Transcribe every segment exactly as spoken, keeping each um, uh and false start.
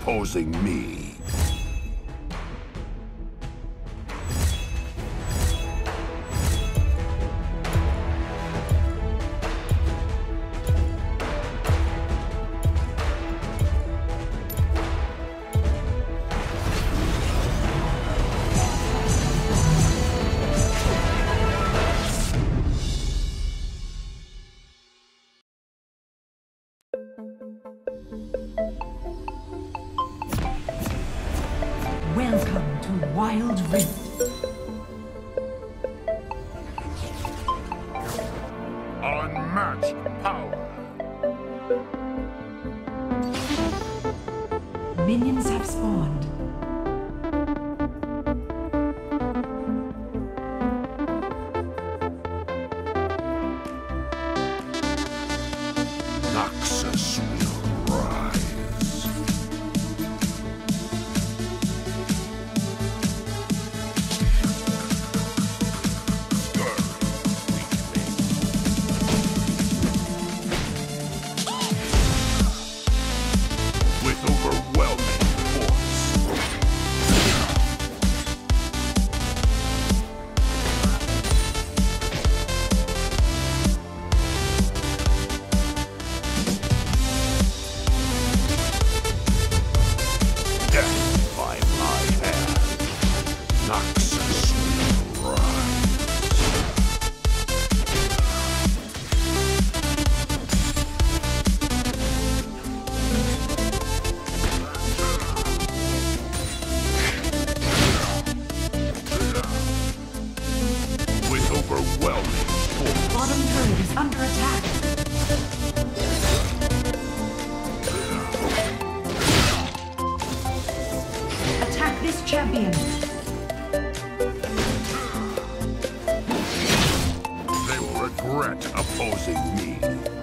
opposing me. Welcome to Wild Rift. Unmatched power. Minions have spawned. Noxus will rise. With overwhelming force. Death by my hand. Noxus will rise. With overwhelming force. Bottom turret is under attack. Attack this champion. They will regret opposing me.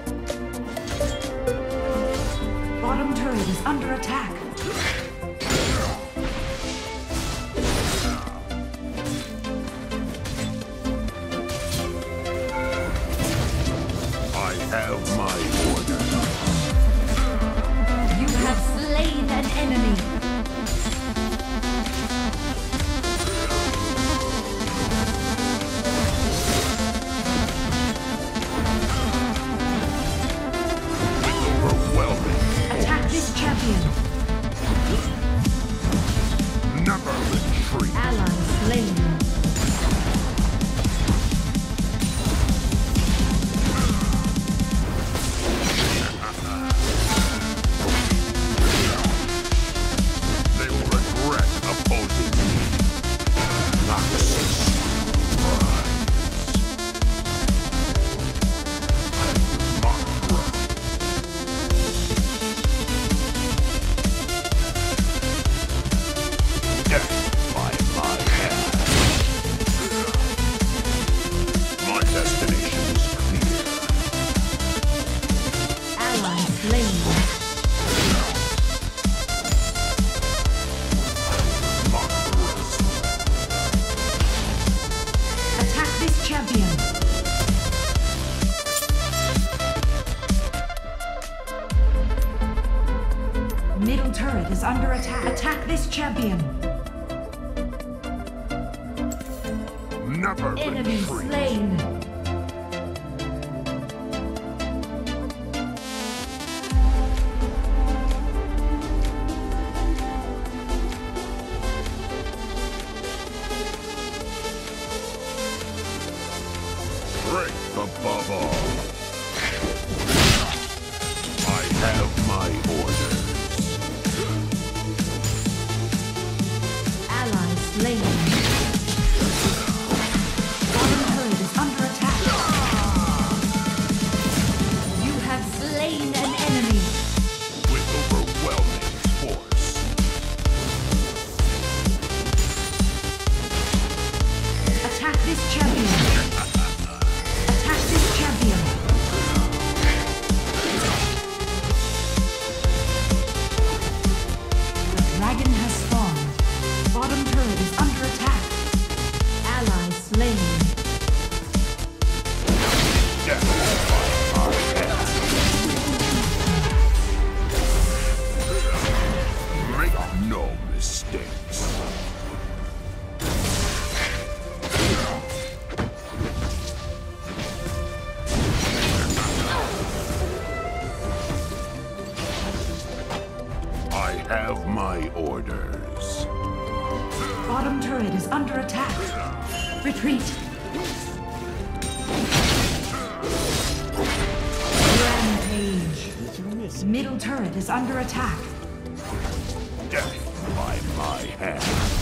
Bottom turret is under attack. I have my order. You have slain an enemy. With overwhelming Attack this champion. never retreat. Ally slain. They will regret opposing me. Noxus rise. Mothra. Death by my hand. My destination is clear. Ally slain. Mothra. Attack this champion. Middle turret is under attack. Attack this champion. Never Enemy retreat. slain. Strength above all. I have my orders. Ally slain. Bottom turret is under attack. You have slain an enemy. With overwhelming force. Attack this champion. Attack this champion. The dragon has spawned. Bottom turret is under attack. Ally slain. Death by my hand. stinks. I have my orders. Bottom turret is under attack. Retreat. Rampage. Middle turret is under attack. Death by my hand.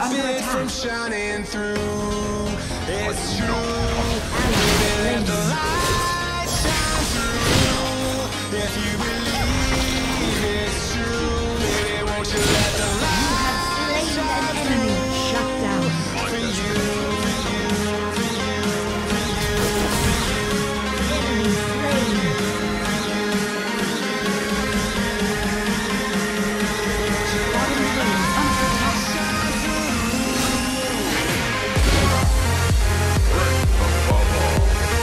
under it attack. from shining through. It's true. Ally Let the slain. light shine through. If you believe it's true, baby, won't you let the light You have slain an enemy. Shut down. for you, for you, for you, for you, Enemy slain. Bottom lane under attack. Above all.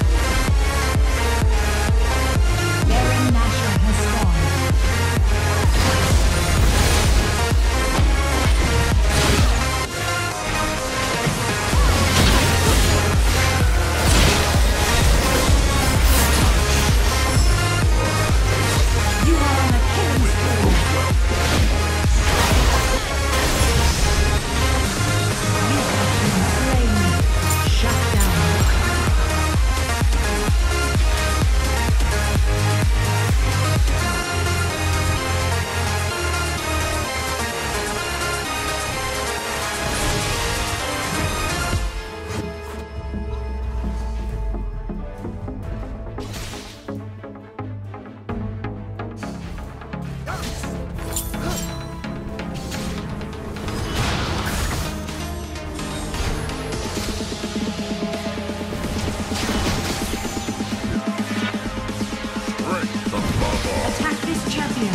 Baron Nashor has spawned. You are on a killing spree. You have been slain. Shut down. Strength above all. Attack this champion.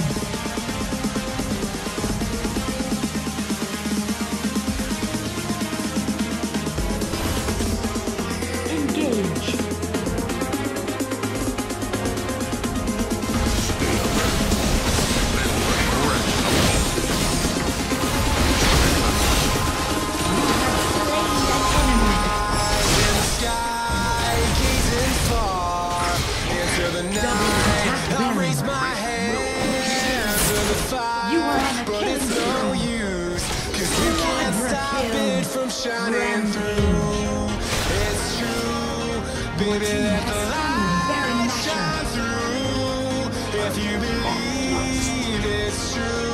Engage. sky, gazing far into the night. I raise my hand to the fire, You are on a but it's killing no spree. use, 'cause you can't stop Overkill. it from shining through. It's true, baby, let the Baron light Nashor. shine through. If you believe it's true.